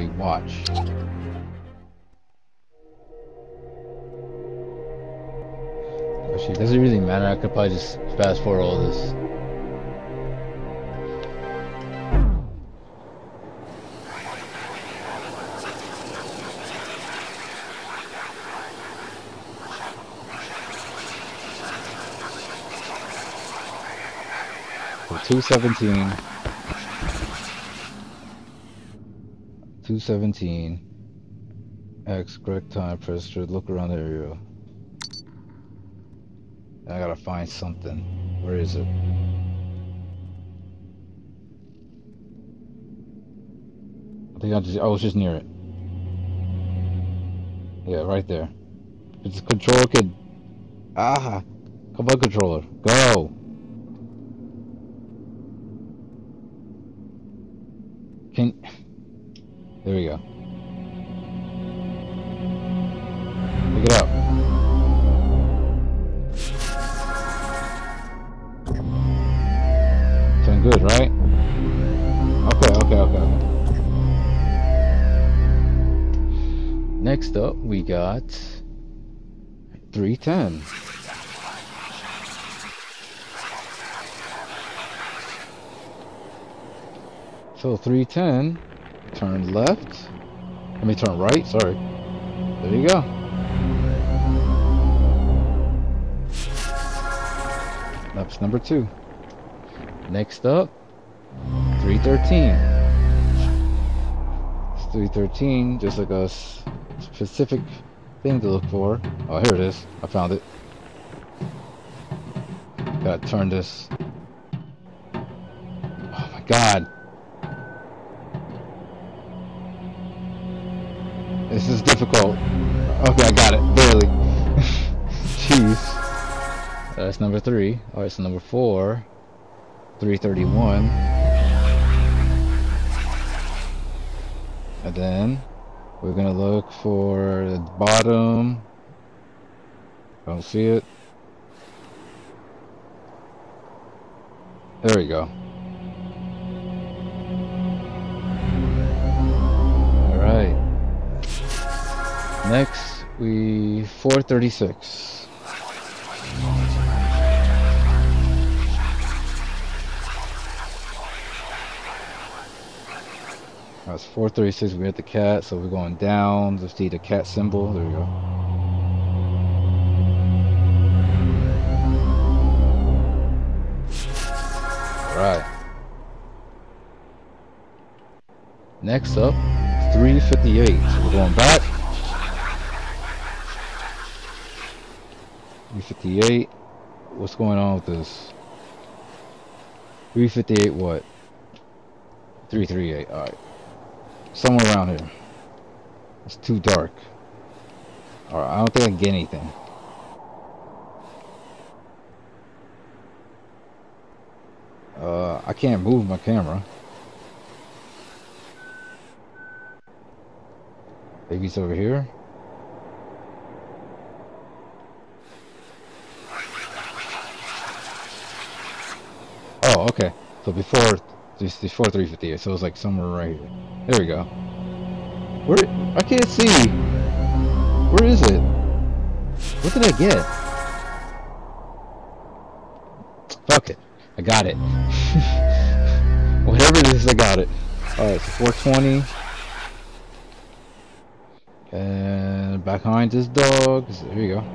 be watch. Actually, does it really matter? I could probably just fast forward all this. So 217. 217. X, correct time, press straight, look around the area. I gotta find something. Where is it? I think I was just near it. Yeah, right there. It's a controller kid. Ah! Come on, controller. Go! There we go. Pick it up. Doing good, right? Okay. Next up, we got 310. So 310, turn left. Let me turn right, sorry. There you go. That's number 2. Next up, 313. It's 313, just like a specific thing to look for. Oh, here it is. I found it. Gotta turn this. Oh my god. This is difficult. Okay, I got it. Barely. Jeez. That's number 3. Alright, so number 4. 331. And then we're gonna look for the bottom. Don't see it. There we go. Alright. Next, 436. That's 436. We hit the cat, so we're going down to see the cat symbol. There we go. Alright. Next up, 358. So we're going back. 358. What's going on with this? 358 what? 338. Alright. Somewhere around here. It's too dark. Alright, I don't think I can get anything. I can't move my camera. Maybe it's over here. Oh, okay. So before 358, so it's like somewhere right here. There we go. Where? I can't see. Where is it? What did I get? Fuck it. I got it. Whatever it is, I got it. Alright, so 420. And behind this dog. Here you go.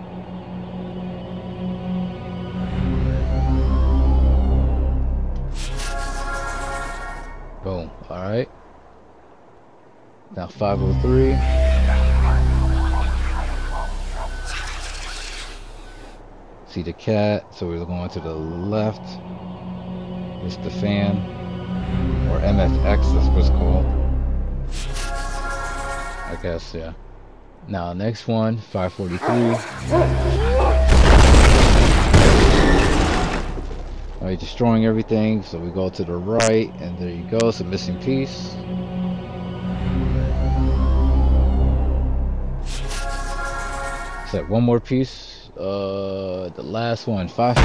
Boom. Alright. Now 503. See the cat. So we're going to the left. It's the fan. Or MFX, that's what it's called. I guess, yeah. Now next one, 543. Alright, destroying everything, so we go to the right, and there you go, it's a missing piece. Is that one more piece? The last one, 5.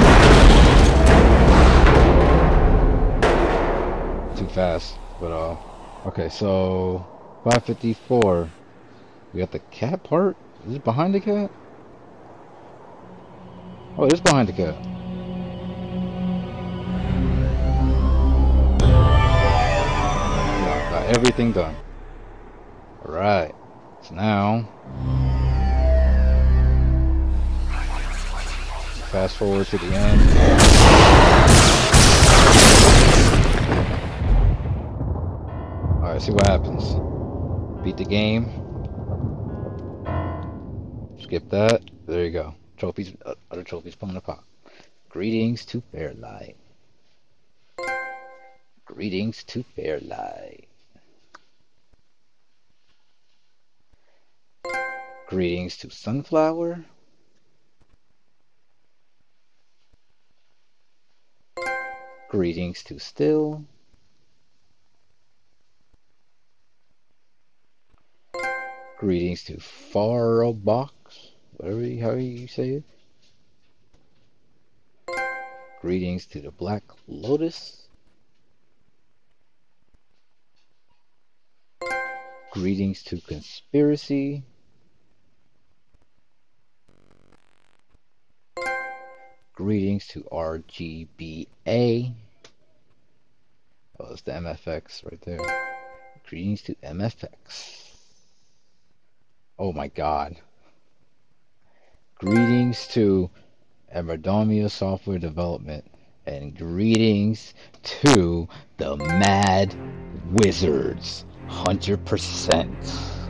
Too fast, but okay, so 554. We got the cat part? Is it behind the cat? Oh, it is behind the cat. Got everything done. Alright. So now, fast forward to the end. Alright, see what happens. Beat the game. Skip that. There you go. Trophies, other trophies pulling the pop. Greetings to Fairlight. Greetings to Fairlight. Greetings to Sunflower. Greetings to Still. Greetings to Farobox. However you say it. Greetings to the Black Lotus. Greetings to Conspiracy. Greetings to RGBA. Oh, it's the MFX right there. Greetings to MFX. Oh my god. Greetings to Emerdomia Software Development. And greetings to the Mad Wizards. 100%.